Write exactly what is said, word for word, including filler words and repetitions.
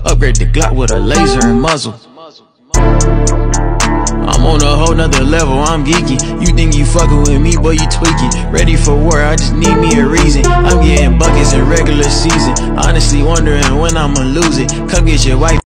Upgrade the Glock with a laser and muzzle. I'm on a whole nother level, I'm geeky. You think you fucking with me, boy, you tweaking. Ready for war, I just need me a reason. I'm getting buckets in regular season. Honestly wondering when I'ma lose it. Come get your wife.